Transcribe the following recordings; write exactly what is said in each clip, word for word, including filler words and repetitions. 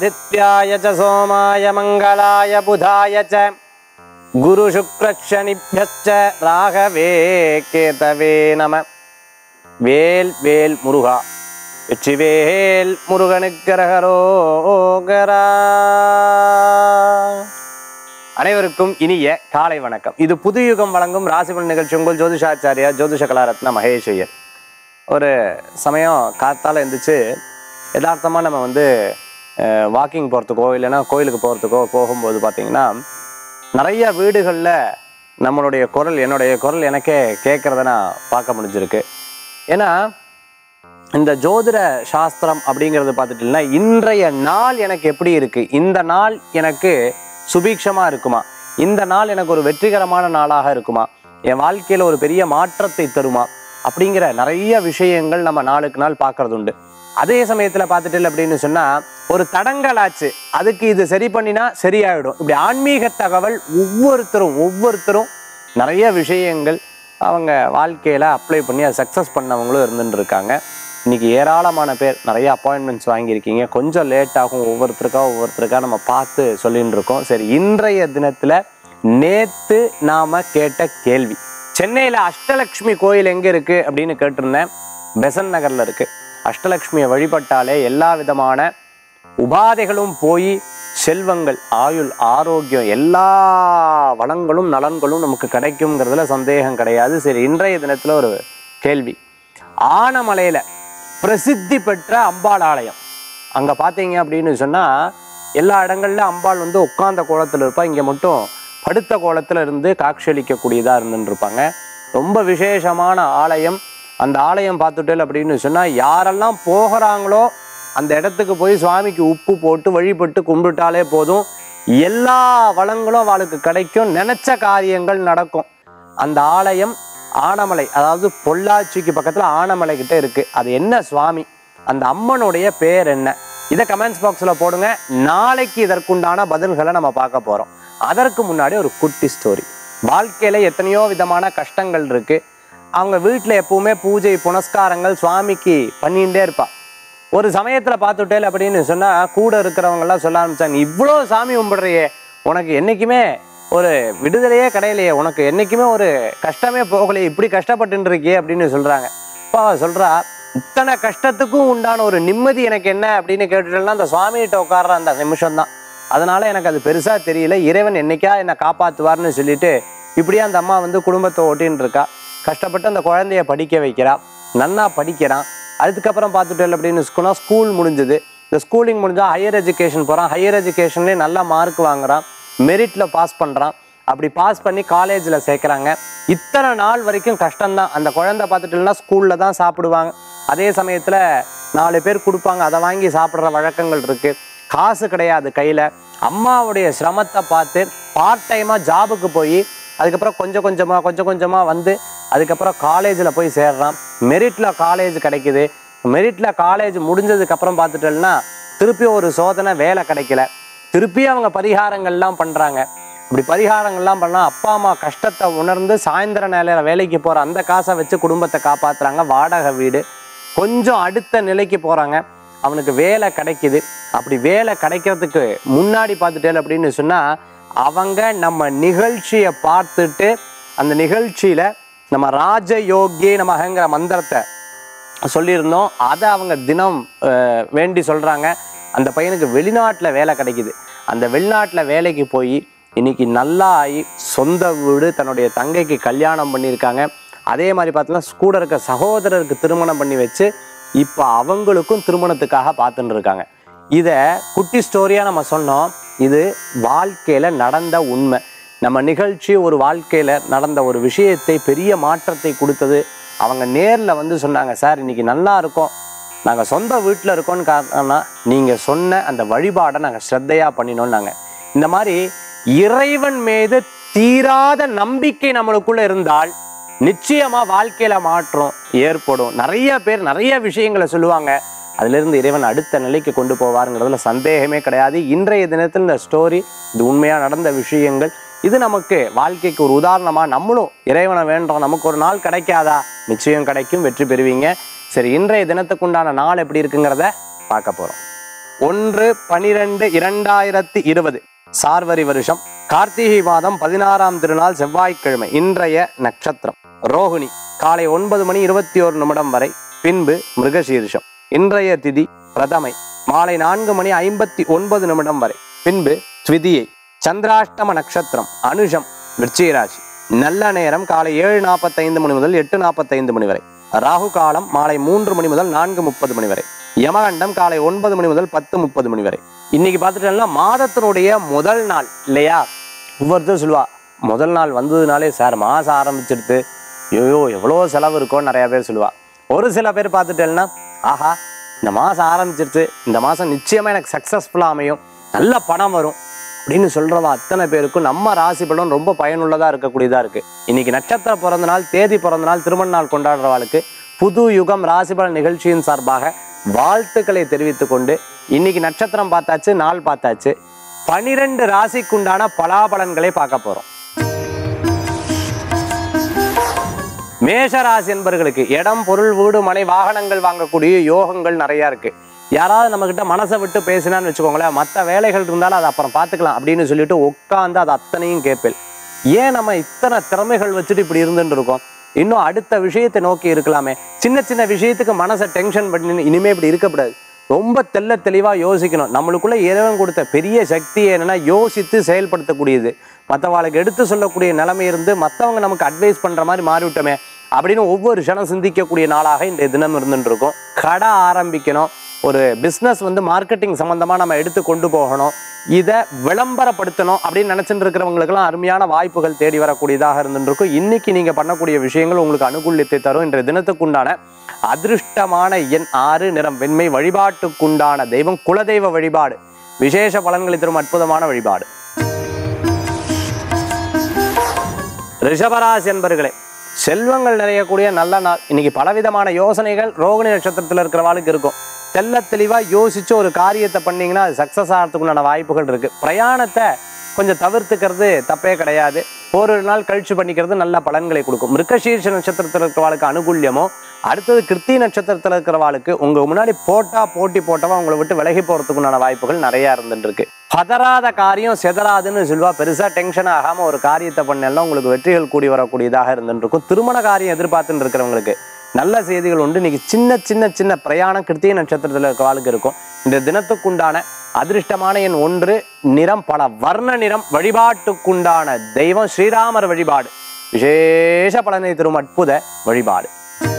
ஆதித்யாய ச சோமாய மங்களாய புதாய ச குரு சுக்ர சனிப்யஸ்ச ராகவே கேதவே நம. வேல் வேல் முருகா வெற்றிவேல் முருகனுக்கு அரகரோகரா. அனைவருக்கும் இனிய காலை வணக்கம். இது புது யுகம் வழங்கும் ராசிபலன் நிகழ்ச்சி. உங்கள் ஜோதிஷாச்சாரியா ஜோதிஷ கலாரத்ன மகேஷ் ஐயர். ஒரு சமயம் காத்தால் எழுந்திரிச்சு யதார்த்தமாக நம்ம வந்து வாக்கிங் போகிறதுக்கோ இல்லைன்னா கோயிலுக்கு போகிறதுக்கோ போகும்போது பார்த்திங்கன்னா நிறைய வீடுகளில் நம்மளுடைய குரல் என்னுடைய குரல் எனக்கே கேட்குறத நான் பார்க்க முடிஞ்சிருக்கு. ஏன்னா இந்த ஜோதிட சாஸ்திரம் அப்படிங்கிறது பார்த்துட்டிங்கன்னா இன்றைய நாள் எனக்கு எப்படி இருக்குது, இந்த நாள் எனக்கு சுபீட்சமாக இருக்குமா, இந்த நாள் எனக்கு ஒரு வெற்றிகரமான நாளாக இருக்குமா, என் வாழ்க்கையில் ஒரு பெரிய மாற்றத்தை தருமா அப்படிங்கிற நிறைய விஷயங்கள் நம்ம நாளுக்கு நாள் பார்க்கறது உண்டு. அதே சமயத்தில் பார்த்துட்டு அப்படின்னு சொன்னால் ஒரு தடங்கலாச்சு, அதுக்கு இது சரி பண்ணினா சரியாயிடும். இப்படி ஆன்மீக தகவல் ஒவ்வொருத்தரும் ஒவ்வொருத்தரும் நிறைய விஷயங்கள் அவங்க வாழ்க்கையில் அப்ளை பண்ணி அதை சக்ஸஸ் பண்ணவங்களும் இருந்துட்டு இருக்காங்க. இன்றைக்கி ஏராளமான பேர் நிறைய அப்பாயின்மெண்ட்ஸ் வாங்கியிருக்கீங்க. கொஞ்சம் லேட் ஆகும், ஒவ்வொருத்தருக்கா ஒவ்வொருத்தருக்கா நம்ம பார்த்து சொல்லின்னு இருக்கோம். சரி, இன்றைய தினத்தில் நேற்று நாம் கேட்ட கேள்வி, சென்னையில் அஷ்டலக்ஷ்மி கோயில் எங்கே இருக்குது அப்படின்னு கேட்டிருந்தேன். பெசன் நகரில் இருக்குது. அஷ்டலக்ஷ்மியை வழிபட்டாலே எல்லா விதமான உபாதைகளும் போய் செல்வங்கள், ஆயுள், ஆரோக்கியம், எல்லா வளங்களும் நலன்களும் நமக்கு கிடைக்குங்கிறதுல சந்தேகம் கிடையாது. சரி, இன்றைய தினத்தில் ஒரு கேள்வி. ஆனமலையில் பிரசித்தி பெற்ற அம்பாள் ஆலயம், அங்கே பார்த்தீங்க அப்படின்னு சொன்னால் எல்லா இடங்கள்ல அம்பாள் வந்து உட்கார்ந்த கோலத்தில் இருப்பாள், இங்கே மட்டும் படுத்த கோலத்தில் இருந்து காட்சியளிக்கக்கூடியதாக இருந்துட்டு இருப்பாங்க. ரொம்ப விசேஷமான ஆலயம். அந்த ஆலயம் பார்த்துட்டேன் அப்படின்னு சொன்னால் யாரெல்லாம் போகிறாங்களோ அந்த இடத்துக்கு போய் சுவாமிக்கு உப்பு போட்டு வழிபட்டு கும்பிட்டாலே போதும், எல்லா வளங்களும் அவளுக்கு கிடைக்கும், நினச்ச காரியங்கள் நடக்கும். அந்த ஆலயம் ஆனமலை, அதாவது பொள்ளாச்சிக்கு பக்கத்தில் ஆனமலை கிட்ட இருக்குது. அது என்ன சுவாமி, அந்த அம்மனுடைய பேர் என்ன, இதை கமெண்ட்ஸ் பாக்ஸில் போடுங்க. நாளைக்கு இதற்குண்டான பதில்களை நம்ம பார்க்க போகிறோம். அதற்கு முன்னாடி ஒரு குட்டி ஸ்டோரி. வாழ்க்கையில் எத்தனையோ விதமான கஷ்டங்கள் இருக்குது. அவங்க வீட்டில் எப்பவுமே பூஜை புனஸ்காரங்கள் சுவாமிக்கு பண்ணிகிட்டே இருப்பாள். ஒரு சமயத்தில் பார்த்துட்டேன் அப்படின்னு சொன்னால் கூட இருக்கிறவங்கெல்லாம் சொல்ல ஆரம்பித்தாங்க, இவ்வளோ சாமி கும்பிடுறையே, உனக்கு என்றைக்குமே ஒரு விடுதலையே கிடையிலையே, உனக்கு என்றைக்குமே ஒரு கஷ்டமே போகலையே, இப்படி கஷ்டப்பட்டு இருக்கியே அப்படின்னு சொல்கிறாங்க. இப்போ சொல்கிறா, இத்தனை கஷ்டத்துக்கும் உண்டான ஒரு நிம்மதி எனக்கு என்ன அப்படின்னு கேட்டுட்டேன்னா அந்த சுவாமிகிட்ட உட்கார்ற அந்த நிமிஷம்தான். அதனால் எனக்கு அது பெருசாக தெரியல, இறைவன் என்னைக்கா என்னை காப்பாற்றுவார்னு சொல்லிட்டு இப்படியே அந்த அம்மா வந்து குடும்பத்தை ஓட்டின்னு இருக்கா. கஷ்டப்பட்டு அந்த குழந்தைய படிக்க வைக்கிறா, நன்னா படிக்கிறான். அதுக்கப்புறம் பார்த்துட்டேன் அப்படின்னு சொன்னால் ஸ்கூல் முடிஞ்சுது. இந்த ஸ்கூலிங் முடிஞ்சால் ஹையர் எஜுகேஷன் போகிறான். ஹையர் எஜுகேஷன்லேயே நல்ல மார்க் வாங்குறான், மெரிட்டில் பாஸ் பண்ணுறான். அப்படி பாஸ் பண்ணி காலேஜில் சேர்க்குறாங்க. இத்தனை நாள் வரைக்கும் கஷ்டம்தான். அந்த குழந்தை பார்த்துட்டேன்னா ஸ்கூலில் தான் சாப்பிடுவாங்க. அதே சமயத்தில் நாலு பேர் கொடுப்பாங்க, அதை வாங்கி சாப்பிட்ற வழக்கங்கள் இருக்குது. காசு கிடையாது கையில். அம்மாவுடைய சிரமத்தை பார்த்து பார்ட் டைமாக ஜாபுக்கு போய் அதுக்கப்புறம் கொஞ்சம் கொஞ்சமாக கொஞ்சம் கொஞ்சமாக வந்து அதுக்கப்புறம் காலேஜில் போய் சேர்றான். மெரிட்டில் காலேஜ் கிடைக்குது. மெரிட்டில் காலேஜ் முடிஞ்சதுக்கப்புறம் பார்த்துட்டோம்னா திருப்பி ஒரு சோதனை, வேலை கிடைக்கல. திருப்பி அவங்க பரிகாரங்கள்லாம் பண்ணுறாங்க. இப்படி பரிகாரங்கள்லாம் பண்ணால் அப்பா அம்மா கஷ்டத்தை உணர்ந்து சாயந்தர நேரம் வேலைக்கு போகிற அந்த காசை வச்சு குடும்பத்தை காப்பாற்றுறாங்க. வாடகை வீடு. கொஞ்சம் அடுத்த நிலைக்கு போகிறாங்க, அவனுக்கு வேலை கிடைக்குது. அப்படி வேலை கிடைக்கிறதுக்கு முன்னாடி பார்த்துட்டேன் அப்படின்னு சொன்னால் அவங்க நம்ம நிகழ்ச்சியை பார்த்துட்டு அந்த நிகழ்ச்சியில் நம்ம ராஜயோகி நமங்கிற மந்திரத்தை சொல்லியிருந்தோம். அதை அவங்க தினம் வேண்டி சொல்கிறாங்க. அந்த பையனுக்கு வெளிநாட்டில் வேலை கிடைக்குது. அந்த வெளிநாட்டில் வேலைக்கு போய் இன்னைக்கு நல்லா ஆகி சொந்த வீடு, தன்னுடைய தங்கைக்கு கல்யாணம் பண்ணியிருக்காங்க. அதே மாதிரி பார்த்தோன்னா கூட இருக்க சகோதரருக்கு திருமணம் பண்ணி வச்சு இப்போ அவங்களுக்கும் திருமணத்துக்காக பார்த்துட்டு இருக்காங்க. இதை குட்டி ஸ்டோரியாக நம்ம சொன்னோம். இது வாழ்க்கையில் நடந்த உண்மை. நம்ம நிகழ்ச்சி ஒரு வாழ்க்கையில் நடந்த ஒரு விஷயத்தை பெரிய மாற்றத்தை கொடுத்தது. அவங்க நேரில் வந்து சொன்னாங்க, சார் இன்னைக்கு நல்லா இருக்கோம், நாங்கள் சொந்த வீட்டில் இருக்கோன்னு காரணம்னா நீங்கள் சொன்ன அந்த வழிபாடை நாங்கள் ஸ்ரத்தையாக பண்ணினோன்னாங்க. இந்த மாதிரி இறைவன் மீது தீராத நம்பிக்கை நம்மளுக்குள்ளே இருந்தால் நிச்சயமாக வாழ்க்கையில் மாற்றம் ஏற்படும். நிறைய பேர் நிறைய விஷயங்களை சொல்லுவாங்க, அதிலிருந்து இறைவன் அடுத்த நிலைக்கு கொண்டு போவாருங்கிறதுல சந்தேகமே கிடையாது. இன்றைய தினத்தில் இந்த ஸ்டோரி, இது உண்மையாக நடந்த விஷயங்கள், இது நமக்கு வாழ்க்கைக்கு ஒரு உதாரணமாக நம்மளும் இறைவனை வேண்டோம், நமக்கு ஒரு நாள் கிடைக்காதா, நிச்சயம் கிடைக்கும், வெற்றி பெறுவீங்க. சரி, இன்றைய தினத்துக்குண்டான நாள் எப்படி இருக்குங்கிறத பார்க்க போகிறோம். ஒன்று பனிரெண்டு இரண்டாயிரத்தி இருபது சார்வரி வருஷம் கார்த்திகை மாதம் பதினாறாம் திருநாள் செவ்வாய்க்கிழமை. இன்றைய நட்சத்திரம் ரோகிணி. காலை ஒன்பது மணி இருபத்தி ஒரு நிமிடம் வரை. பின்பு மிருகசீரிஷம். இன்றைய திதி பிரதமை. மாலை நான்கு மணி ஐம்பத்தி ஒன்பது நிமிடம் வரை. பின்பு த்விதியை. சந்திராஷ்டம நட்சத்திரம் அனுஷம் விருச்சிகராசி. நல்ல நேரம் காலை ஏழு நாற்பத்தைந்து மணி முதல் எட்டு நாற்பத்தைந்து மணி வரை. ராகு காலம் மாலை மூன்று மணி முதல் நான்கு முப்பது மணி வரை. யமகண்டம் காலை ஒன்பது மணி முதல் பத்து முப்பது மணி வரை. இன்னைக்கு பார்த்துட்டோம்னா மாதத்தினுடைய முதல் நாள் இல்லையா? ஒவ்வொருத்தரும் சொல்லுவா முதல் நாள் வந்ததுனாலே சார் மாதம் ஆரம்பிச்சிடுது, ஐயோ எவ்வளோ செலவு இருக்கோன்னு நிறையா பேர் சொல்லுவா. ஒரு சில பேர் பார்த்துட்டேன்னா ஆஹா இந்த மாதம் ஆரம்பிச்சிருச்சு, இந்த மாதம் நிச்சயமாக எனக்கு சக்ஸஸ்ஃபுல்லாக அமையும், நல்ல பணம் வரும் அப்படின்னு சொல்கிறவா அத்தனை பேருக்கும் நம்ம ராசி பலன் ரொம்ப பயனுள்ளதாக இருக்கக்கூடியதாக இருக்குது. இன்றைக்கி நட்சத்திர பிறந்த நாள், தேதி பிறந்த நாள், திருமண நாள் கொண்டாடுறவாளுக்கு புது யுகம் ராசிபலன் நிகழ்ச்சியின் சார்பாக வாழ்த்துக்களை தெரிவித்துக் கொண்டு இன்னைக்கு நட்சத்திரம் பார்த்தாச்சு, நாள் பார்த்தாச்சு, பனிரெண்டு ராசிக்குண்டான பலாபலன்களை பார்க்க போகிறோம். மேஷராசி என்பவர்களுக்கு இடம், பொருள், வீடு, மனை, வாகனங்கள் வாங்கக்கூடிய யோகங்கள் நிறையா இருக்கு. யாராவது நம்மக்கிட்ட மனசை விட்டு பேசினான்னு வச்சுக்கோங்களேன், மற்ற வேலைகள் இருந்தாலும் அதை அப்புறம் பார்த்துக்கலாம் அப்படின்னு சொல்லிட்டு உட்காந்து அது அத்தனையும் கேட்பேன். ஏன் நம்ம இத்தனை திறமைகள் வச்சுட்டு இப்படி இருந்துட்டு இருக்கோம்? இன்னும் அடுத்த விஷயத்தை நோக்கி இருக்கலாமே. சின்ன சின்ன விஷயத்துக்கு மனசை டென்ஷன் பண்ணி இனிமே இப்படி இருக்கக்கூடாது. ரொம்ப தெல்ல தெளிவாக யோசிக்கணும். நம்மளுக்குள்ள இறைவன் கொடுத்த பெரிய சக்தி என்னன்னா யோசித்து செயல்படுத்தக்கூடியது. மற்றவாளுக்கு எடுத்து சொல்லக்கூடிய நிலைமை இருந்து மற்றவங்க நமக்கு அட்வைஸ் பண்ணுற மாதிரி மாறிவிட்டோமே அப்படின்னு ஒவ்வொரு க்ஷணம் சிந்திக்கக்கூடிய நாளாக இன்றைய தினம் இருந்துட்டு இருக்கும். கடை ஆரம்பிக்கணும், ஒரு பிஸ்னஸ் வந்து மார்க்கெட்டிங் சம்மந்தமாக நம்ம எடுத்து கொண்டு போகணும், இதை விளம்பரப்படுத்தணும் அப்படின்னு நினச்சிட்டு இருக்கிறவங்களுக்கெல்லாம் அருமையான வாய்ப்புகள் தேடி வரக்கூடியதாக இருந்துட்டு இருக்கும். இன்னைக்கு நீங்கள் பண்ணக்கூடிய விஷயங்கள் உங்களுக்கு அனுகூல்யத்தை தரும். இன்றைய தினத்துக்குண்டான அதிருஷ்டமான எண் ஆறு, நிறம் வெண்மை. வழிபாட்டுக்குண்டான தெய்வம் குலதெய்வ வழிபாடு. விசேஷ பலன்களை தரும் அற்புதமான வழிபாடு. ரிஷபராசி என்பர்களே, செல்வங்கள் நிறையக்கூடிய நல்ல நாள். இன்னைக்கு பலவிதமான யோசனைகள் ரோகிணி நட்சத்திரத்தில் இருக்கிறவாளுக்கு இருக்கும். தெல்ல தெளிவாக யோசிச்சு ஒரு காரியத்தை பண்ணீங்கன்னா அது சக்ஸஸ் ஆகிறதுக்குண்டான வாய்ப்புகள் இருக்கு. பிரயாணத்தை கொஞ்சம் தவிர்த்துக்கிறது தப்பே கிடையாது. ஒரு நாள் கழிச்சு பண்ணிக்கிறது நல்ல பலன்களை கொடுக்கும். மிருகசீர்ஷ நட்சத்திரத்தில் இருக்கிறவாளுக்கு அனுகூல்யமோ, அடுத்தது கிருத்தி நட்சத்திரத்தில் இருக்கிறவாளுக்கு உங்க முன்னாடி போட்டா போட்டி போட்டவா உங்களை விட்டு விலகி போறதுக்குண்டான வாய்ப்புகள் நிறைய இருந்துட்டு இருக்கு. பதறாத காரியம் செதறாதுன்னு சொல்லுவா. பெருசா டென்ஷன் ஆகாம ஒரு காரியத்தை பண்ணெல்லாம் உங்களுக்கு வெற்றிகள் கூடி வரக்கூடியதாக இருந்துட்டு இருக்கும். திருமண காரியம் எதிர்பார்த்துட்டு இருக்கிறவங்களுக்கு நல்ல செய்திகள் உண்டு. இன்னைக்கு சின்ன சின்ன சின்ன பிரயாணம் கிருத்திய நட்சத்திரத்தில் இருக்கிறவாளுக்கு இருக்கும். இந்த தினத்துக்குண்டான அதிர்ஷ்டமான எண் ஒன்று, நிறம் பல வர்ண நிறம். வழிபாட்டுக்குண்டான தெய்வம் ஸ்ரீராமர் வழிபாடு. விசேஷ பலனை தரும் அற்புத வழிபாடு.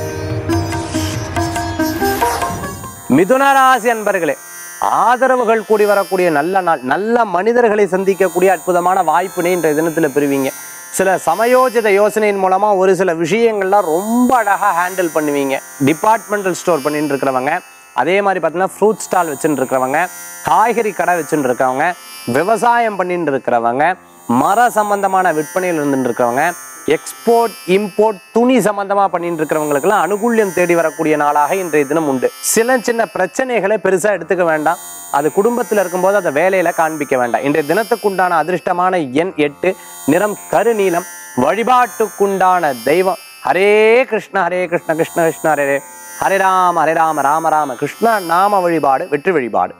மிதுனராசி அன்பர்களே, ஆதரவுகள் கூடி வரக்கூடிய நல்ல நாள். நல்ல மனிதர்களை சந்திக்கக்கூடிய அற்புதமான வாய்ப்பினை இன்றைய தினத்தில் பெறுவீங்க. சில சமயோஜித யோசனையின் மூலமா ஒரு சில விஷயங்கள்லாம் ரொம்ப அழகாக ஹேண்டில் பண்ணுவீங்க. டிபார்ட்மெண்டல் ஸ்டோர் பண்ணிட்டு இருக்கிறவங்க, அதே மாதிரி பார்த்தீங்கன்னா ஃப்ரூட் ஸ்டால் வச்சுட்டு இருக்கிறவங்க, காய்கறி கடை வச்சுட்டு இருக்கிறவங்க, விவசாயம் பண்ணிட்டு இருக்கிறவங்க, மர சம்பந்தமான விற்பனையில் இருந்துட்டு இருக்கிறவங்க, எக்ஸ்போர்ட் இம்போர்ட் துணி சம்பந்தமா பண்ணிட்டு இருக்கிறவங்களுக்கெல்லாம் அனுகூல்யம் தேடி வரக்கூடிய நாளாக இன்றைய தினம் உண்டு. சில சின்ன பிரச்சனைகளை பெருசா எடுத்துக்க வேண்டாம். அது குடும்பத்தில் இருக்கும்போது அதை வேலையில காண்பிக்க வேண்டாம். இன்றைய தினத்துக்குண்டான அதிர்ஷ்டமான எண் எட்டு, நிறம் கருநீலம். வழிபாட்டுக்குண்டான தெய்வம் ஹரே கிருஷ்ண ஹரே கிருஷ்ண கிருஷ்ண கிருஷ்ண ஹரே ஹரே ராம ஹரே ராம ராம ராம கிருஷ்ண நாம வழிபாடு. வெற்றி வழிபாடு.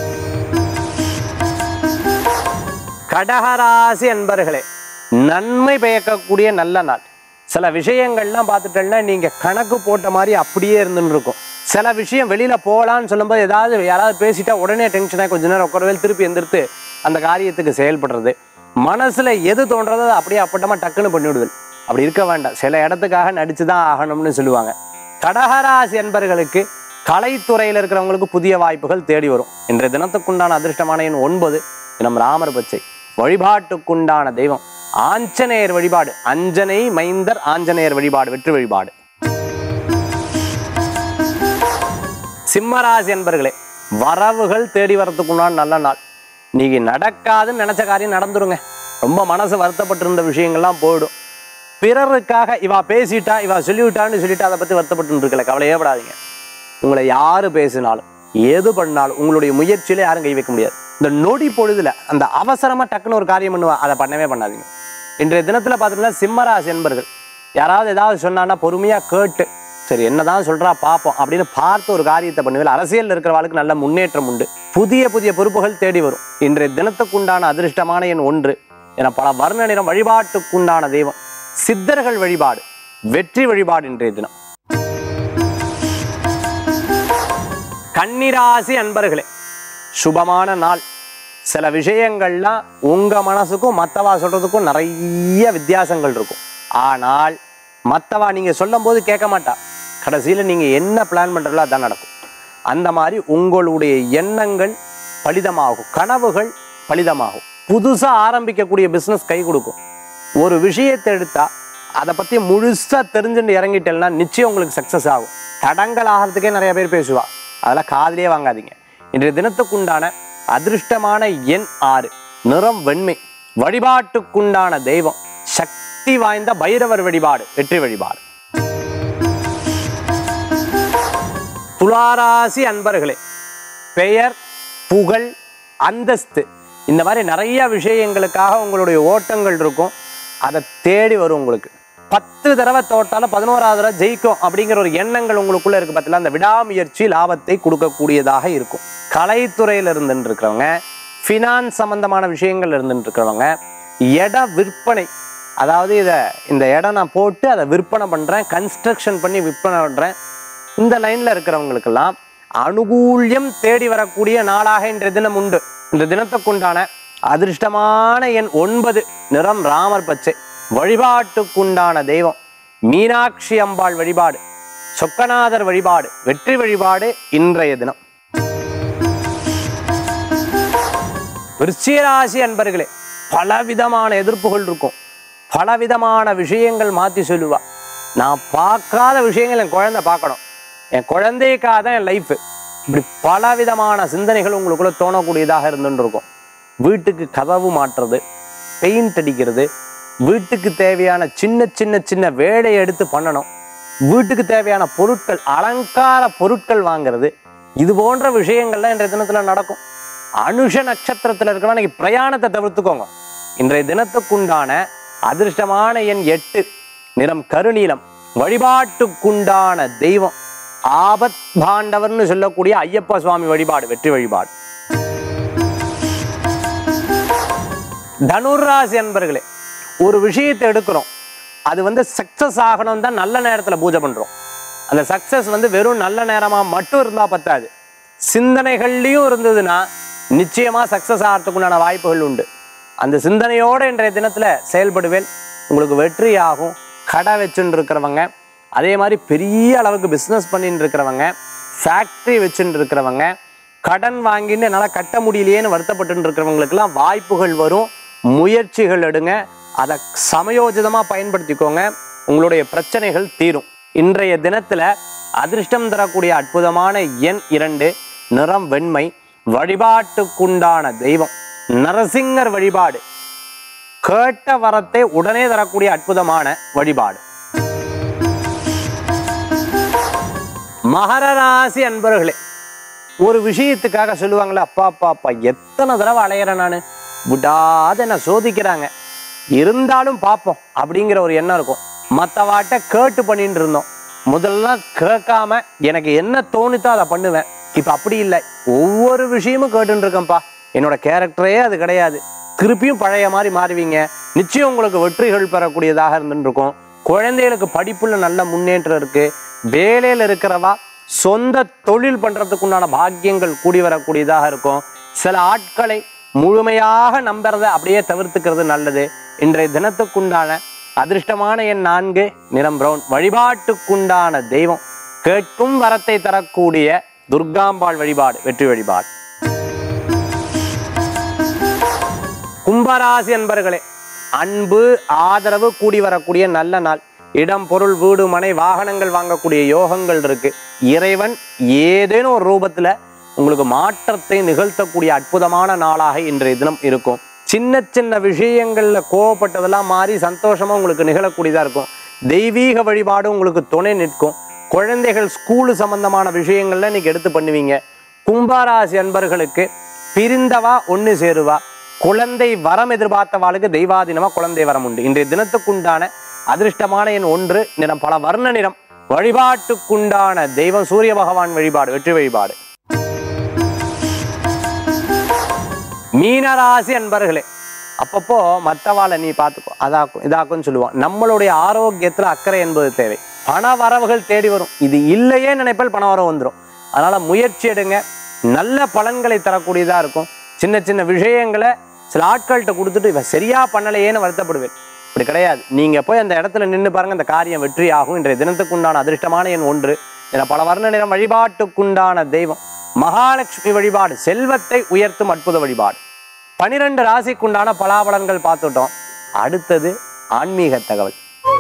கடகராசி அன்பர்களே, நன்மை பயக்கக்கூடிய நல்ல நாள். சில விஷயங்கள்லாம் பார்த்துட்டேன்னா நீங்க கணக்கு போட்ட மாதிரி அப்படியே இருந்துன்னு இருக்கும். சில விஷயம் வெளியில போகலான்னு சொல்லும்போது ஏதாவது யாராவது பேசிட்டா உடனே டென்ஷனாக கொஞ்ச நேரம் உட்காரவே திருப்பி எந்திர்த்து அந்த காரியத்துக்கு செயல்படுறது. மனசுல எது தோன்றதோ அப்படியே அப்பட்டமா டக்குன்னு பண்ணிவிடுதல். அப்படி இருக்க வேண்டாம். சில இடத்துக்காக நடிச்சுதான் ஆகணும்னு சொல்லுவாங்க. கடகராசி அன்பர்களுக்கு கலைத்துறையில் இருக்கிறவங்களுக்கு புதிய வாய்ப்புகள் தேடி வரும். இன்றைய தினத்துக்குண்டான அதிர்ஷ்டமான எண் ஒன்பது, தினம் ராமர் பச்சை. வழிபாட்டுக்குண்டான தெய்வம் ஆஞ்சநேயர் வழிபாடு. அஞ்சனை மைந்தர் ஆஞ்சநேயர் வழிபாடு. வெற்றி வழிபாடு. சிம்மராசி என்பர்களே, வரவுகள் தேடி வரத்துக்குண்டான நல்ல நாள். நீங்க நடக்காதுன்னு நினைச்ச காரியம் நடந்துருங்க. ரொம்ப மனசு வருத்தப்பட்டு இருந்த விஷயங்கள்லாம் போயிடும். பிறருக்காக இவா பேசிட்டா இவா சொல்லிவிட்டான்னு சொல்லிட்டு அதை பத்தி வருத்தப்பட்டு இருக்கல, கவலையே படாதீங்க. உங்களை யாரு பேசினாலும் எது பண்ணாலும் உங்களுடைய முயற்சியில யாரும் கை வைக்க முடியாது. இந்த நொடி பொழுதுல அந்த அவசரமா டக்குன்னு ஒரு காரியம் பண்ணுவா, அதை பண்ணவே பண்ணாதீங்க. இன்றைய தினத்துல பாத்தீங்கன்னா சிம்மராசி என்பர்கள் யாராவது ஏதாவது சொன்னான்னா பொறுமையா கேட்டு சரி என்னதான் சொல்றா பார்ப்போம் அப்படின்னு பார்த்து ஒரு காரியத்தை பண்ணுவேன். அரசியல் இருக்கிறவாளுக்கு நல்ல முன்னேற்றம் உண்டு. புதிய புதிய பொறுப்புகள் தேடி வரும். இன்றைய தினத்துக்குண்டான அதிர்ஷ்டமான எண் ஒன்று என பல வர்ண நிறம். வழிபாட்டுக்குண்டான தெய்வம் சித்தர்கள் வழிபாடு, வெற்றி வழிபாடு. இன்றைய தினம் கன்னிராசி அன்பர்களே, சுபமான நாள். சில விஷயங்கள்லாம் உங்க மனசுக்கும் மற்றவா சொல்றதுக்கும் நிறைய வித்தியாசங்கள் இருக்கும். ஆனால் மற்றவா நீங்க சொல்லும் போது கேட்க மாட்டா. கடைசியில் நீங்க என்ன பிளான் பண்றீங்களோ அதான் நடக்கும். அந்த மாதிரி உங்களுடைய எண்ணங்கள் பலிதமாகும், கனவுகள் பலிதமாகும். புதுசா ஆரம்பிக்கக்கூடிய பிசினஸ் கை கொடுக்கும். ஒரு விஷயத்தை எடுத்தா அதை பத்தி முழுசா தெரிஞ்சுட்டு இறங்கிட்டேன்னா நிச்சயம் உங்களுக்கு சக்சஸ் ஆகும். தடங்கள் ஆகிறதுக்கே நிறைய பேர் பேசுவா, அதெல்லாம் காதிலே வாங்காதீங்க. இன்றைய தினத்துக்குண்டான அதிர்ஷ்டமான எண் ஆறு, நிறம் வெண்மை. வழிபாட்டுக்குண்டான தெய்வம் சக்தி வாய்ந்த பைரவர் வழிபாடு, வெற்றி வழிபாடு. துளாராசி அன்பர்களே, பெயர், புகழ், அந்தஸ்து இந்த மாதிரி நிறைய விஷயங்களுக்காக உங்களுடைய ஓட்டங்கள் இருக்கும். அதை தேடி வரும். உங்களுக்கு பத்து தடவை தோட்டாலும் பதினோராவது தடவை ஜெயிக்கும் அப்படிங்கிற ஒரு எண்ணங்கள் உங்களுக்குள்ள இருக்கு. பார்த்தீங்களா, அந்த விடாமுயற்சி லாபத்தை கொடுக்கக்கூடியதாக இருக்கும். கலைத்துறையில் இருந்துட்டு இருக்கிறவங்க, ஃபினான்ஸ் சம்பந்தமான விஷயங்கள் இருந்துட்டு இருக்கிறவங்க, இட விற்பனை, அதாவது இதை இந்த இடம் நான் போட்டு அதை விற்பனை பண்ணுறேன், கன்ஸ்ட்ரக்ஷன் பண்ணி விற்பனை பண்ணுறேன், இந்த லைனில் இருக்கிறவங்களுக்கெல்லாம் அனுகூல்யம் தேடி வரக்கூடிய நாளாக இன்றைய தினம் உண்டு. இந்த தினத்துக்குண்டான அதிர்ஷ்டமான எண் ஒன்பது, நிறம் ராமர் பச்சை. வழிபாட்டுக்குண்டான தெய்வம் மீனாட்சி அம்பாள் வழிபாடு, சொக்கநாதர் வழிபாடு, வெற்றி வழிபாடு. இன்றைய தினம் விருச்சிகராசி அன்பர்களே, பலவிதமான எதிர்ப்புகள் இருக்கும். பலவிதமான விஷயங்கள் மாற்றி சொல்லுவா. நான் பார்க்காத விஷயங்கள் என் குழந்தை பார்க்கணும், என் குழந்தைக்காக தான் என் லைஃப். இப்படி பலவிதமான சிந்தனைகள் உங்களுக்குள்ள தோணக்கூடியதாக இருந்துட்டு இருக்கும். வீட்டுக்கு கதவு மாற்றுறது, பெயிண்ட் அடிக்கிறது, வீட்டுக்கு தேவையான சின்ன சின்ன சின்ன வேலையை எடுத்து பண்ணணும், வீட்டுக்கு தேவையான பொருட்கள், அலங்கார பொருட்கள் வாங்கிறது, இது போன்ற விஷயங்கள்லாம் இன்றைய தினத்துல நடக்கும். அனுஷ நட்சத்திரத்தில் இருக்கிற இன்னைக்கு பிரயாணத்தை தவிர்த்துக்கோங்க. இன்றைய தினத்துக்குண்டான அதிர்ஷ்டமான எண் எட்டு, நிறம் கருநீலம். வழிபாட்டுக்குண்டான தெய்வம் ஆபத் பாண்டவர்னு சொல்லக்கூடிய ஐயப்ப சுவாமி வழிபாடு, வெற்றி வழிபாடு. தனுராசி அன்பர்களே, ஒரு விஷயத்தை எடுக்கிறோம், அது வந்து சக்சஸ் ஆகணும் தான் நல்ல நேரத்தில் பூஜை பண்றோம். அந்த சக்சஸ் வந்து வெறும் நல்ல நேரமா மட்டும் இருந்தா பத்தாது, சிந்தனைகள்லையும் இருந்ததுன்னா நிச்சயமா சக்சஸ் ஆகிறதுக்குண்டான வாய்ப்புகள் உண்டு. அந்த சிந்தனையோடு இன்றைய தினத்துல செயல்படுவேன், உங்களுக்கு வெற்றி ஆகும். கடை வச்சுட்டு இருக்கிறவங்க, அதே மாதிரி பெரிய அளவுக்கு பிஸ்னஸ் பண்ணிட்டு இருக்கிறவங்க, ஃபேக்ட்ரி வச்சுட்டு இருக்கிறவங்க, கடன் வாங்கிட்டு என்னால் கட்ட முடியலையேன்னு வருத்தப்பட்டு இருக்கிறவங்களுக்கெல்லாம் வாய்ப்புகள் வரும். முயற்சிகள் எடுங்க, அதை சமயோஜிதமாக பயன்படுத்திக்கோங்க, உங்களுடைய பிரச்சனைகள் தீரும். இன்றைய தினத்தில் அதிர்ஷ்டம் தரக்கூடிய அற்புதமான எண் இரண்டு, நிறம் வெண்மை. வழிபாட்டுக்குண்டான தெய்வம் நரசிங்கர் வழிபாடு, கேட்ட வரத்தை உடனே தரக்கூடிய அற்புதமான வழிபாடு. மகர ராசி அன்பர்களே, ஒரு விஷயத்துக்காக சொல்லுவாங்களே, அப்பா அப்பா அப்பா எத்தனை தடவை அலையிறேன் நான், விடாத என்ன சோதிக்கிறாங்க, இருந்தாலும் பார்ப்போம் அப்படிங்கிற ஒரு எண்ணம் இருக்கும். மற்றவாட்ட கேட்டு பண்ணிட்டு இருந்தோம், முதல்ல கேட்காம எனக்கு என்ன தோணுதோ அதை பண்ணுவேன். இப்போ அப்படி இல்லை, ஒவ்வொரு விஷயமும் கேட்டுன்னு இருக்கேன்ப்பா, என்னோட கேரக்டரே அது கிடையாது. திருப்பியும் பழைய மாதிரி மாறுவீங்க. நிச்சயம் உங்களுக்கு வெற்றிகள் பெறக்கூடியதாக இருந்துட்டு இருக்கும். குழந்தைகளுக்கு படிப்புல நல்ல முன்னேற்றம் இருக்கு. வேலையில் இருக்கிறவா சொந்த தொழில் பண்றதுக்குண்டான பாக்கியங்கள் கூடி வரக்கூடியதாக இருக்கும். சில ஆட்களை முழுமையாக நம்புறதை அப்படியே தவிர்த்துக்கிறது நல்லது. இன்றைய தினத்துக்குண்டான அதிர்ஷ்டமான எண் நான்கு, நிறம் பிரவுன். வழிபாட்டுக்குண்டான தெய்வம் கேட்கும் வரத்தை தரக்கூடிய துர்காம்பாள் வழிபாடு, வெற்றி வழிபாடு. கும்பராசி அன்பர்களே, அன்பு ஆதரவு கூடி வரக்கூடிய நல்ல நாள். இடம், பொருள், வீடு, மனை, வாகனங்கள் வாங்கக்கூடிய யோகங்கள் இருக்கு. இறைவன் ஏதேனும் ஒரு ரூபத்துல உங்களுக்கு மாற்றத்தை நிகழ்த்தக்கூடிய அற்புதமான நாளாக இன்றைய தினம் இருக்கும். சின்ன சின்ன விஷயங்கள்ல கோவப்பட்டதெல்லாம் மாறி சந்தோஷமா உங்களுக்கு நிகழக்கூடியதா இருக்கும். தெய்வீக வழிபாடு உங்களுக்கு துணை நிற்கும். குழந்தைகள் ஸ்கூலு சம்பந்தமான விஷயங்கள்ல இன்னைக்கு எடுத்து பண்ணுவீங்க. கும்பராசி அன்பர்களுக்கு பிரிந்தவா ஒன்று சேருவா. குழந்தை வரம் எதிர்பார்த்தவாளுக்கு தெய்வாதீனமா குழந்தை வரம் உண்டு. இன்றைய தினத்துக்குண்டான அதிர்ஷ்டமான எண் ஒன்று, நிறம் பல வர்ண நிறம். வழிபாட்டுக்குண்டான தெய்வம் சூரிய பகவான் வழிபாடு, வெற்றி வழிபாடு. மீனராசி அன்பர்களே, அப்பப்போ மற்றவாளை நீ பார்த்துக்கோ, அதாக்கும் இதாக்கும்னு சொல்லுவான். நம்மளுடைய ஆரோக்கியத்துல அக்கறை என்பது தேவை. பண வரவுகள் தேடி வரும். இது இல்லையே நினைப்பால் பண வரவு வந்துடும். அதனால முயற்சி எடுங்க, நல்ல பலன்களை தரக்கூடியதா இருக்கும். சின்ன சின்ன விஷயங்களை சில ஆட்கள்கிட்ட கொடுத்துட்டு இவன் சரியா பண்ணலையேன்னு வருத்தப்படுவேன். இப்படி கிடையாது. நீங்க போய் அந்த இடத்துல நின்று பாருங்க, அந்த காரியம் வெற்றி ஆகும். இன்றைய தினத்துக்குண்டான அதிர்ஷ்டமான எண் ஒன்று. இதில் பல வர்ண நிறம். வழிபாட்டுக்குண்டான தெய்வம் மகாலட்சுமி வழிபாடு, செல்வத்தை உயர்த்தும் அற்புத வழிபாடு. பனிரெண்டு ராசிக்குண்டான பலாபலன்கள் பார்த்துட்டோம். அடுத்தது ஆன்மீக தகவல்.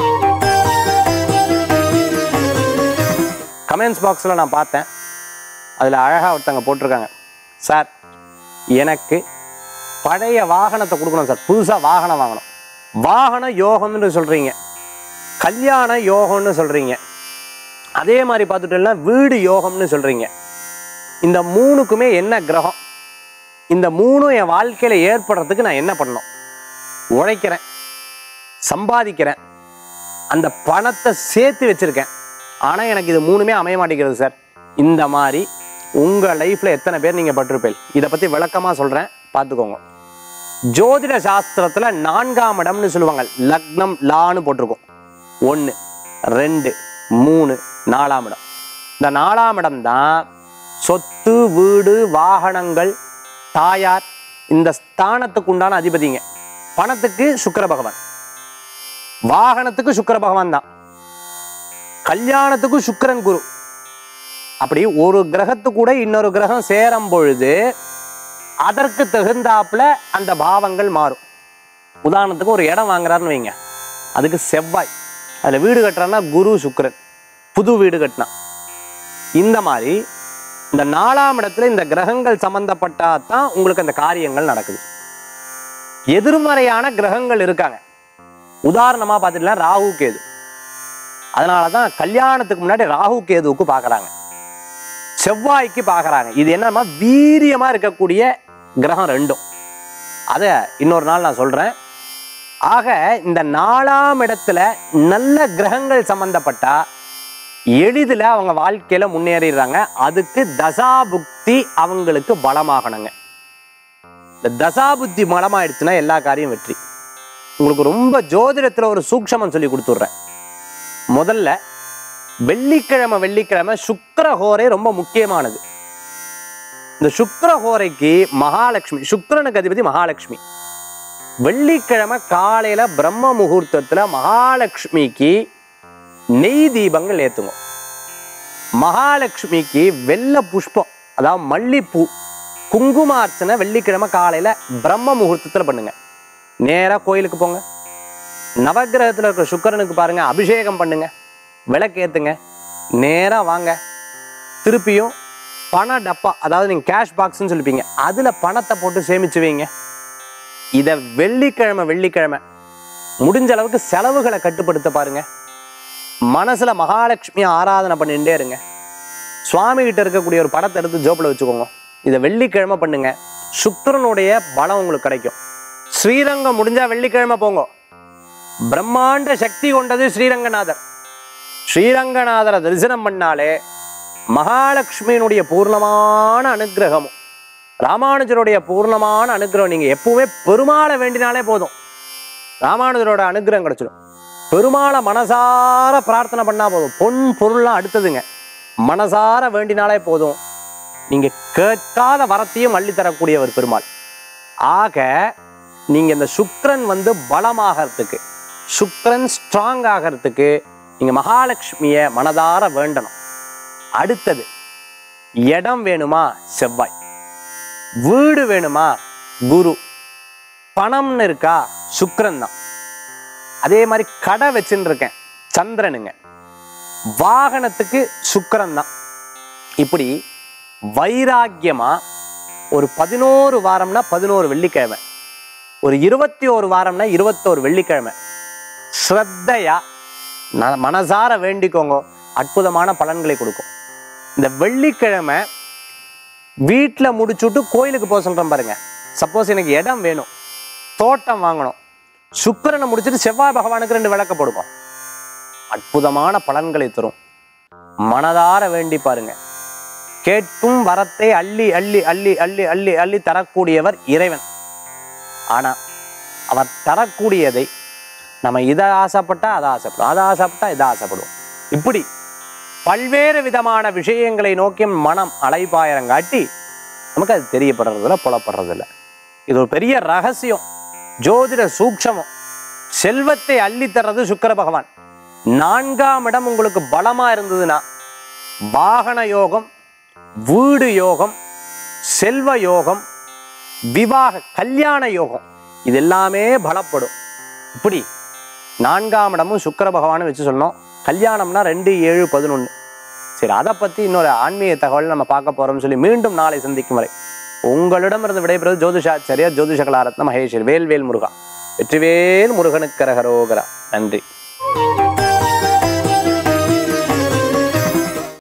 கமெண்ட்ஸ் பாக்ஸில் நான் பார்த்தேன், அதில் அழகாக ஒருத்தங்க போட்டிருக்காங்க, சார் எனக்கு பழைய வாகனத்தை கொடுக்கணும் சார், புதுசாக வாகனம் வாங்கணும். வாகன யோகம்னு சொல்கிறீங்க, கல்யாண யோகம்னு சொல்கிறீங்க, அதே மாதிரி பார்த்துட்டோம்னா வீடு யோகம்னு சொல்கிறீங்க. இந்த மூணுக்குமே என்ன கிரகம்? இந்த மூணும் என் வாழ்க்கையில் ஏற்படுறதுக்கு நான் என்ன பண்ணணும்? உழைக்கிறேன், சம்பாதிக்கிறேன், அந்த பணத்தை சேர்த்து வச்சுருக்கேன், ஆனால் எனக்கு இது மூணுமே அமைய மாட்டேங்கிறது சார். இந்த மாதிரி உங்கள் லைஃப்பில் எத்தனை பேர் நீங்கள் பட்டிருப்பீங்க? இதை பற்றி விளக்கமாக சொல்கிறேன், பார்த்துக்கோங்க. ஜோதிட சாஸ்திரத்தில் நான்காம் இடம்னு சொல்லுவாங்க. லக்னம் லான்னு போட்டிருக்கோம். ஒன்று, ரெண்டு, மூணு, நாலாம் இடம். இந்த நாலாம் இடம் தான் சொத்து, வீடு, வாகனங்கள், தாயார், இந்த ஸ்தானத்துக்கு உண்டான அதிபதிங்க. பணத்துக்கு சுக்கிர பகவான், வாகனத்துக்கு சுக்கிர பகவான் தான், கல்யாணத்துக்கு சுக்கிரன் குரு. அப்படி ஒரு கிரகத்து கூட இன்னொரு கிரகம் சேரும் பொழுது அதற்கு தகுந்தாப்புல அந்த பாவங்கள் மாறும். உதாரணத்துக்கு ஒரு இடம் வாங்குறாருன்னு வைங்க, அதுக்கு செவ்வாய், அதில் வீடு கட்டுறான்னா குரு சுக்கிரன், புது வீடு கட்டினா. இந்த மாதிரி இந்த நாலாம் இடத்துல இந்த கிரகங்கள் சம்பந்தப்பட்டா தான் உங்களுக்கு அந்த காரியங்கள் நடக்குது. எதிர்மறையான கிரகங்கள் இருக்காங்க. உதாரணமா பார்த்துட்டா ராகு கேது. அதனாலதான் கல்யாணத்துக்கு முன்னாடி ராகு கேதுவுக்கு பார்க்கறாங்க, செவ்வாய்க்கு பார்க்கறாங்க. இது என்னன்னா வீரியமா இருக்கக்கூடிய கிரகம் ரெண்டும். அதை இன்னொரு நாள் நான் சொல்றேன். ஆக இந்த நாலாம் இடத்துல நல்ல கிரகங்கள் சம்பந்தப்பட்டா எளிதில் அவங்க வாழ்க்கையில முன்னேறிடுறாங்க. அதுக்கு தசாபுக்தி அவங்களுக்கு பலமாகணுங்க. இந்த தசாபுத்தி பலமாயிடுச்சுன்னா எல்லா காரியம் வெற்றி. உங்களுக்கு ரொம்ப ஜோதிடத்துல ஒரு சூக்ஷமம் சொல்லி கொடுத்துட்றேன். முதல்ல வெள்ளிக்கிழமை வெள்ளிக்கிழமை சுக்கிரஹோரை ரொம்ப முக்கியமானது. இந்த சுக்கிரஹோரைக்கு மகாலட்சுமி, சுக்கிரனுக்கு அதிபதி மகாலட்சுமி. வெள்ளிக்கிழமை காலையில பிரம்ம முகூர்த்தத்துல மகாலட்சுமிக்கு நெய் தீபங்கள் ஏத்துங்க. மகாலட்சுமிக்கு வெள்ளை புஷ்பம், அதாவது மல்லிப்பூ, குங்குமார்ச்சனை வெள்ளிக்கிழமை காலையில பிரம்ம முகூர்த்தத்துல பண்ணுங்க. நேரா கோயிலுக்கு போங்க, நவகிரகத்துல இருக்கிற சுக்கிரனுக்கு பாருங்க, அபிஷேகம் பண்ணுங்க, விளக்கேத்துங்க, நேரா வாங்க. திருப்பியும் பண டப்பா, அதாவது நீங்க கேஷ் பாக்ஸ்ன்னு சொல்லிப்பீங்க, அதுல பணத்தை போட்டு சேமிச்சு வைங்க. இத வெள்ளிக்கிழமை வெள்ளிக்கிழமை முடிஞ்ச அளவுக்கு செலவுகளை கட்டுப்படுத்த பாருங்க. மனசுல மகாலட்சுமி ஆராதனை பண்ணிட்டே இருங்க. சுவாமி கிட்ட இருக்கக்கூடிய ஒரு படத்தை எடுத்து ஜோப்பில் வச்சுக்கோங்க. இதை வெள்ளிக்கிழமை பண்ணுங்க. சுக்கிரனுடைய பலம் உங்களுக்கு கிடைக்கும். ஸ்ரீரங்கம் முடிஞ்சா வெள்ளிக்கிழமை போங்க. பிரம்மாண்ட சக்தி கொண்டது ஸ்ரீரங்கநாதர். ஸ்ரீரங்கநாதரை தரிசனம் பண்ணாலே மகாலட்சுமியினுடைய பூர்ணமான அனுகிரகமும் ராமானுஜருடைய பூர்ணமான அனுகிரகம். நீங்க எப்பவுமே பெருமாளை வேண்டினாலே போதும், ராமானுஜரோட அனுகிரகம் கிடைச்சிடும். பெருமாளை மனசார பிரார்த்தனை பண்ணா போதும். பொன் பொருள்லாம் அடுத்ததுங்க, மனசார வேண்டினாலே போதும். நீங்க கேட்காத வரத்தையும் அள்ளி தரக்கூடியவர் பெருமாள். ஆக நீங்க இந்த சுக்கிரன் வந்து பலமாகறதுக்கு, சுக்கிரன் ஸ்ட்ராங் ஆகிறதுக்கு நீங்க மகாலட்சுமிய மனதார வேண்டணும். அடுத்தது இடம் வேணுமா செவ்வாய், வீடு வேணுமா குரு, பணம்னு இருக்கா சுக்கிரன் தான். அதே மாதிரி கடை வச்சுன்னு இருக்கேன் சந்திரனுங்க, வாகனத்துக்கு சுக்கிரன் தான். இப்படி வைராக்கியமா ஒரு பதினோரு வாரம்னா பதினோரு வெள்ளிக்கிழமை, ஒரு இருபத்தி ஒரு வாரம்னா இருபத்தோரு வெள்ளிக்கிழமை ஸ்ரத்தையா மனசார வேண்டிக்கோங்க, அற்புதமான பலன்களை கொடுக்கும். இந்த வெள்ளிக்கிழமை வீட்டில் முடிச்சுட்டு கோயிலுக்கு போக சொல்றேன் பாருங்க. சப்போஸ் எனக்கு இடம் வேணும், தோட்டம் வாங்கணும், சுக்கிரனை முடிச்சுட்டு செவ்வாய் பகவானுக்கு ரெண்டு விளக்க போடுவோம், அற்புதமான பலன்களை தரும். மனதார வேண்டி பாருங்க. கேட்கும் வரத்தை அள்ளி அள்ளி அள்ளி அள்ளி அள்ளி அள்ளி தரக்கூடியவர் இறைவன். ஆனா அவர் தரக்கூடியதை நம்ம இதை ஆசைப்பட்டா அதை ஆசைப்படுவோம், அதை ஆசைப்பட்டா இதை ஆசைப்படுவோம். இப்படி பல்வேறு விதமான விஷயங்களை நோக்கி மனம் அலைபாயரங்காட்டி நமக்கு அது தெரியப்படுறதில்ல, புலப்படுறதில்ல. இது ஒரு பெரிய ரகசியம், ஜோதிட சூக்ஷமம். செல்வத்தை அள்ளித்தர்றது சுக்கிர பகவான். நான்காம் இடம் உங்களுக்கு பலமா இருந்ததுன்னா வாகன யோகம், வீடு யோகம், செல்வ யோகம், விவாக கல்யாண யோகம், இது எல்லாமே பலப்படும். இப்படி நான்காம் இடமும் சுக்கிர பகவானும் வச்சு சொன்னோம். கல்யாணம்னா ரெண்டு ஏழு பதினொன்று. சரி, அதை பற்றி இன்னொரு ஆன்மீக தகவல் நம்ம பார்க்க போகிறோம்னு சொல்லி மீண்டும் நாளை சந்திக்கும் வரை உங்களிடமிருந்து விடைபெறுவது ஜோதிஷாச்சாரியார் ஜோதிஷ கலாரத்ன மகேஸ்வரி. வேல் வேல் முருகா. வெற்றிவேல் முருகனுக்கு கரகரோகரா. நன்றி.